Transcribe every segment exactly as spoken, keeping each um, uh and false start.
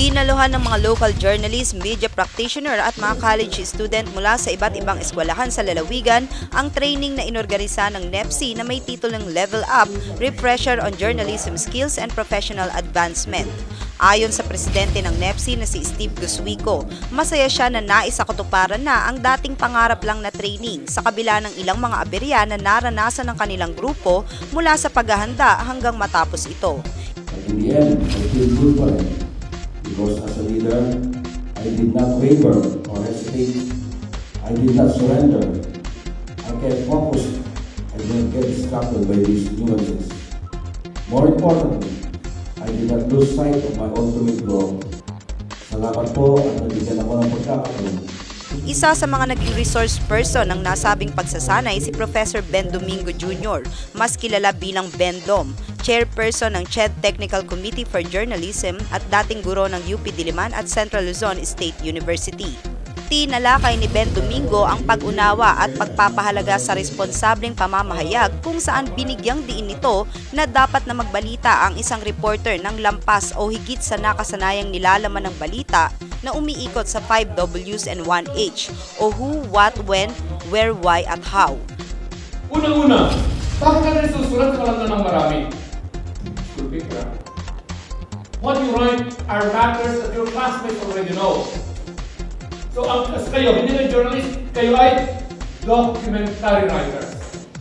Dinaluhan ng mga local journalist, media practitioner at mga college student mula sa iba't ibang eskwelahan sa lalawigan ang training na inorganisa ng NEPSI na may titulong Level Up, Refresher on Journalism Skills and Professional Advancement. Ayon sa presidente ng NEPSI na si Steve Guswico, masaya siya na naisakatuparan na ang dating pangarap lang na training sa kabila ng ilang mga aberya na naranasan ng kanilang grupo mula sa paghahanda hanggang matapos ito. In the end, I feel good for it. Because as a leader, I did not waver or hesitate. I did not surrender. I kept focused and didn't get distracted by these nuances. More importantly, I did not lose sight of my ultimate goal. Salamat po at nabigyan ako ng pagkakataon. Isa sa mga naging resource person ng nasabing pagsasanay si Professor Ben Domingo Junior, mas kilala bilang Ben Dom, chairperson ng C H E D Technical Committee for Journalism at dating guro ng U P Diliman at Central Luzon State University. Tinalakay ni Ben Domingo ang pag-unawa at pagpapahalaga sa responsableng pamamahayag kung saan binigyang diin nito na dapat na magbalita ang isang reporter ng lampas o higit sa nakasanayang nilalaman ng balita na umiikot sa five W's and one H o who, what, when, where, why, at how. Unang-una, bakit ka rin susulat ka lang ng marami? School paper. What you write are matters that your classmates already know. So, ang as kayo, hindi na journalist, kayo ay documentary writers.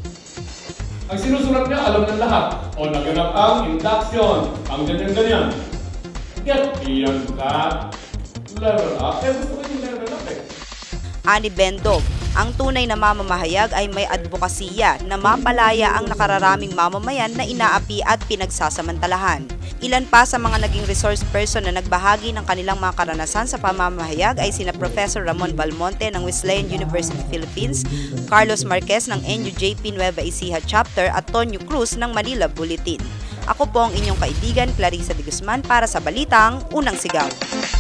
Ang sinusulat niya, alam ng lahat. O naganap ang induction, ang ganyan-ganyan. Get beyond that. Level up. Eh, gusto ko yung level up eh. Ani Bendog, ang tunay na mamamahayag ay may advokasya na mapalaya ang nakararaming mamamayan na inaapi at pinagsasamantalahan. Ilan pa sa mga naging resource person na nagbahagi ng kanilang mga karanasan sa pamamahayag ay sina Professor Ramon Balmonte ng Wesleyan University Philippines, Carlos Marquez ng N U J P Nueva Ecija Chapter at Tonyo Cruz ng Manila Bulletin. Ako po ang inyong kaibigan Clarissa de Guzman para sa Balitang Unang Sigaw.